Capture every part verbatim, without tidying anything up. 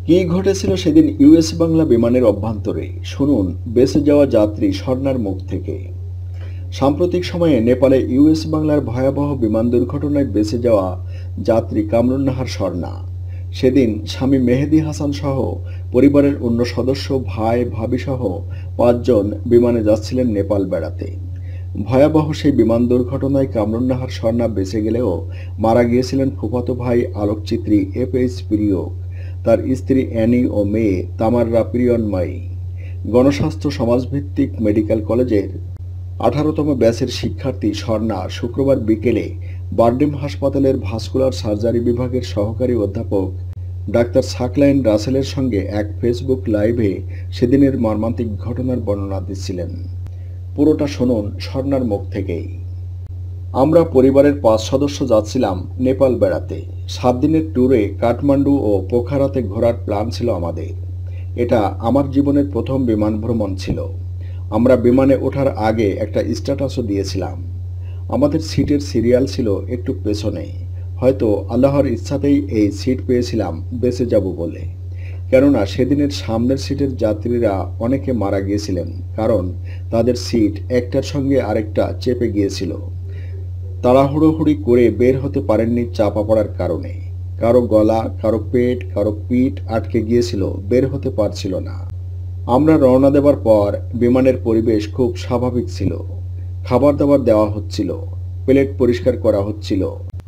কি ঘটেছিল সেদিন ইউএস বাংলা বিমানের অভ্যন্তরে, শুনুন বেঁচে যাওয়া যাত্রী স্বর্ণার মুখ থেকে। সাম্প্রতিক সময়ে নেপালে ইউএস বাংলার ভয়াবহ বিমান দুর্ঘটনায় বেঁচে যাওয়া যাত্রী কামরুন্নাহার স্বর্ণা। সেদিন স্বামী মেহেদী হাসান সহ পরিবারের অন্য সদস্য, ভাই ভাবি সহ পাঁচজন বিমানে যাচ্ছিলেন নেপাল বেড়াতে। ভয়াবহ সেই বিমান দুর্ঘটনায় কামরুন্নাহার স্বর্ণা বেঁচে গেলেও মারা গিয়েছিলেন ফুফাতো ভাই আলোকচিত্রী এফ এইচ প্রিয়ক, তার স্ত্রী অ্যানি ও মেয়ে তামাররা প্রিয়ন্ময়ী। গণস্বাস্থ্য সমাজভিত্তিক মেডিকেল কলেজের আঠারোতম ব্যাচের শিক্ষার্থী স্বর্ণা শুক্রবার বিকেলে বারডেম হাসপাতালের ভাস্কুলার সার্জারি বিভাগের সহকারী অধ্যাপক ডাক্তার সাকলাইন রাসেলের সঙ্গে এক ফেসবুক লাইভে সেদিনের মর্মান্তিক ঘটনার বর্ণনা দিচ্ছিলেন। পুরোটা শুনুন স্বর্ণার মুখ থেকেই। আমরা পরিবারের পাঁচ সদস্য যাচ্ছিলাম নেপাল বেড়াতে। সাত দিনের ট্যুরে কাঠমান্ডু ও পোখারাতে ঘোরার প্ল্যান ছিল আমাদের। এটা আমার জীবনের প্রথম বিমান ভ্রমণ ছিল। আমরা বিমানে ওঠার আগে একটা স্ট্যাটাসও দিয়েছিলাম। আমাদের সিটের সিরিয়াল ছিল একটু পেছনে। হয়তো আল্লাহর ইচ্ছাতেই এই সিট পেয়েছিলাম বেঁচে যাব বলে। কেননা সেদিনের সামনের সিটের যাত্রীরা অনেকে মারা গিয়েছিলেন, কারণ তাদের সিট একটার সঙ্গে আরেকটা চেপে গিয়েছিল। তাড়াহুড়োহুড়ি করে বের হতে পারেননি চাপা পড়ার কারণে। কারো গলা, কারো পেট, কারো পিঠ আটকে গিয়েছিল, বের হতে পারছিল না। আমরা রওনা দেবার পর বিমানের পরিবেশ খুব স্বাভাবিক ছিল। খাবার দাবার দেওয়া হচ্ছিল, প্লেট পরিষ্কার করা হচ্ছিল।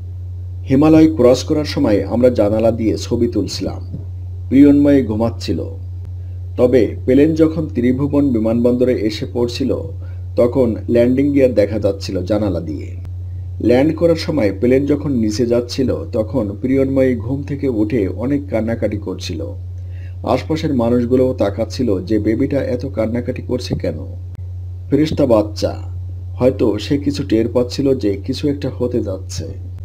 হিমালয় ক্রস করার সময় আমরা জানালা দিয়ে ছবি তুলছিলাম। প্রিয়ন্ময়ী ঘুমাচ্ছিল। তবে প্লেন যখন ত্রিভুবন বিমানবন্দরে এসে পড়ছিল, তখন ল্যান্ডিং গিয়ার দেখা যাচ্ছিল জানালা দিয়ে। ল্যান্ড করার সময় প্লেন যখন নিচে যাচ্ছিল, তখন প্রিয়ন্ময়ী ঘুম থেকে উঠে অনেক কান্নাকাটি করছিল। আশপাশের মানুষগুলোও তাকাচ্ছিল যে বেবিটা এত কান্নাকাটি করছে কেন। ফেরেশতা বাচ্চা, হয়তো সে কিছু টের পাচ্ছিল যে কিছু একটা হতে যাচ্ছে।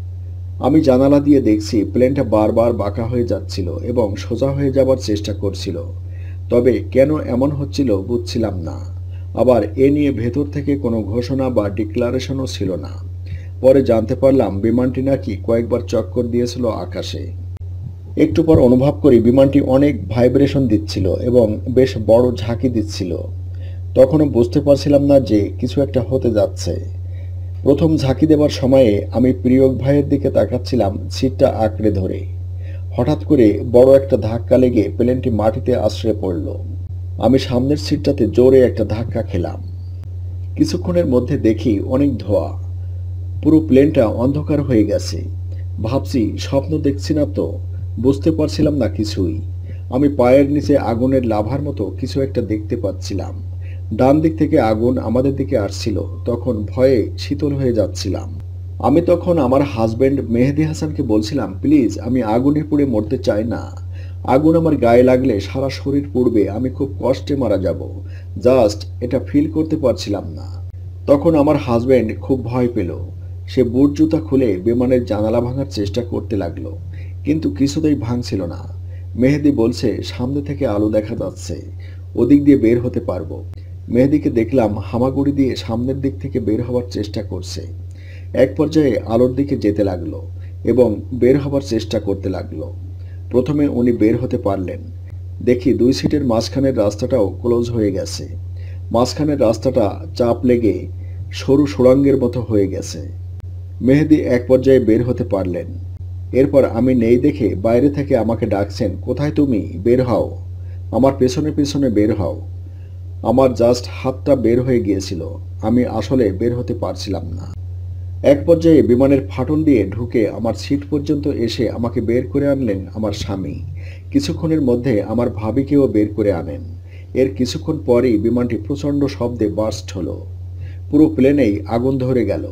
আমি জানালা দিয়ে দেখছি প্লেনটা বারবার বাঁকা হয়ে যাচ্ছিল এবং সোজা হয়ে যাবার চেষ্টা করছিল। তবে কেন এমন হচ্ছিল বুঝছিলাম না। আবার এ নিয়ে ভেতর থেকে কোনো ঘোষণা বা ডিক্লারেশনও ছিল না। পরে জানতে পারলাম বিমানটি নাকি কয়েকবার চক্কর দিয়েছিল আকাশে। একটু পর অনুভব করি বিমানটি অনেক ভাইব্রেশন দিচ্ছিল এবং বেশ বড় ঝাঁকি দিচ্ছিল। তখনও বুঝতে পারছিলাম না যে কিছু একটা হতে যাচ্ছে। প্রথম ঝাঁকি দেবার সময়ে আমি প্রিয়ক ভাইয়ের দিকে তাকাচ্ছিলাম সিটটা আঁকড়ে ধরে। হঠাৎ করে বড় একটা ধাক্কা লেগে প্লেনটি মাটিতে আছড়ে পড়ল। আমি সামনের সিটটাতে জোরে একটা ধাক্কা খেলাম। কিছুক্ষণের মধ্যে দেখি অনেক ধোঁয়া। পুরো প্লেনটা অন্ধকার হয়ে গেছে। ভাবছি স্বপ্ন দেখছি না তো, বুঝতে পারছিলাম না কিছুই। আমি পায়ের নিচে আগুনের লাভার মতো কিছু একটা দেখতে পাচ্ছিলাম। ডান দিক থেকে আগুন আমাদের দিকে আসছিল। তখন ভয়ে শীতল হয়ে যাচ্ছিলাম। আমি তখন আমার হাজবেন্ড মেহেদী হাসানকে বলছিলাম, প্লিজ, আমি আগুনে পুড়ে মরতে চাই না। আগুন আমার গায়ে লাগলে সারা শরীর পুড়বে, আমি খুব কষ্টে মারা যাব। জাস্ট এটা ফিল করতে পারছিলাম না। তখন আমার হাজবেন্ড খুব ভয় পেল। সে বুট জুতা খুলে বিমানের জানালা ভাঙার চেষ্টা করতে লাগলো, কিন্তু কিছুতেই ভাঙছিল না। মেহেদী বলছে সামনে থেকে আলো দেখা যাচ্ছে, ওদিক দিয়ে বের হতে পারবো। মেহেদীকে দেখলাম হামাগুড়ি দিয়ে সামনের দিক থেকে বের হওয়ার চেষ্টা করছে। এক পর্যায়ে আলোর দিকে যেতে লাগলো এবং বের হবার চেষ্টা করতে লাগলো। প্রথমে উনি বের হতে পারলেন। দেখি দুই সিটের মাঝখানের রাস্তাটাও ক্লোজ হয়ে গেছে। মাঝখানের রাস্তাটা চাপ লেগে সরু সুড়ঙ্গের মতো হয়ে গেছে। মেহেদী এক পর্যায়ে বের হতে পারলেন। এরপর আমি নেই দেখে বাইরে থেকে আমাকে ডাকছেন, কোথায় তুমি, বের হও, আমার পেছনে পেছনে বের হও। আমার জাস্ট হাতটা বের হয়ে গিয়েছিল, আমি আসলে বের হতে পারছিলাম না। এক পর্যায়ে বিমানের ফাটল দিয়ে ঢুকে আমার সিট পর্যন্ত এসে আমাকে বের করে আনলেন আমার স্বামী। কিছুক্ষণের মধ্যে আমার ভাবিকেও বের করে আনেন। এর কিছুক্ষণ পরেই বিমানটি প্রচণ্ড শব্দে বার্স্ট হলো। পুরো প্লেনেই আগুন ধরে গেল।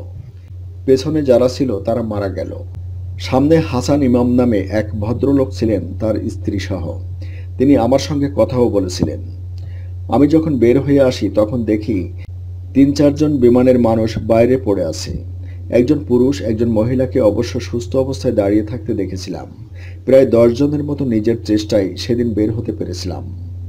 পেছনে যারা ছিল তারা মারা গেল। সামনে হাসান ইমাম নামে এক ভদ্রলোক ছিলেন, তার স্ত্রী সহ। তিনি আমার সঙ্গে কথাও বলেছিলেন। আমি যখন বের হয়ে আসি তখন দেখি তিন চারজন বিমানের মানুষ বাইরে পড়ে আছে। একজন পুরুষ, একজন মহিলাকে অবশ্য সুস্থ অবস্থায় দাঁড়িয়ে থাকতে দেখেছিলাম। প্রায় দশ জনের মতো নিজের চেষ্টায় সেদিন বের হতে পেরেছিলাম।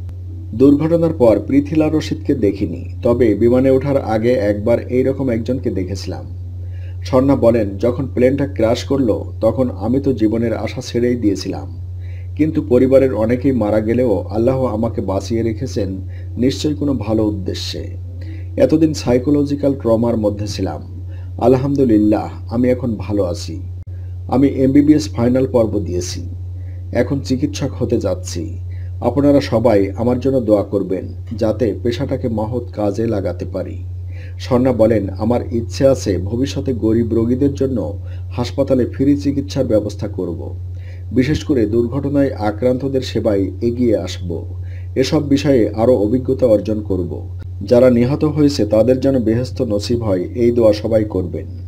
দুর্ঘটনার পর পৃথিলা রশিদকে দেখিনি, তবে বিমানে ওঠার আগে একবার এইরকম একজনকে দেখেছিলাম। স্বর্ণা বলেন, যখন প্লেনটা ক্র্যাশ করলো তখন আমি তো জীবনের আশা ছেড়েই দিয়েছিলাম, কিন্তু পরিবারের অনেকেই মারা গেলেও আল্লাহ আমাকে বাঁচিয়ে রেখেছেন নিশ্চয়ই কোনো ভালো উদ্দেশ্যে। এতদিন সাইকোলজিক্যাল ট্রমার মধ্যে ছিলাম। আলহামদুলিল্লাহ, আমি এখন ভালো আছি। আমি এমবিবিএস ফাইনাল পর্ব দিয়েছি। এখন চিকিৎসক হতে যাচ্ছি। আপনারা সবাই আমার জন্য দোয়া করবেন যাতে পেশাটাকে মহৎ কাজে লাগাতে পারি। স্বর্ণা বলেন, আমার ইচ্ছে আছে ভবিষ্যতে গরিব রোগীদের জন্য হাসপাতালে ফ্রি চিকিৎসার ব্যবস্থা করব। বিশেষ করে দুর্ঘটনায় আক্রান্তদের সেবায় এগিয়ে আসব। এসব বিষয়ে আরও অভিজ্ঞতা অর্জন করব। যারা নিহত হয়েছে তাদের যেন বেহেশত নসিব হয়, এই দোয়া সবাই করবেন।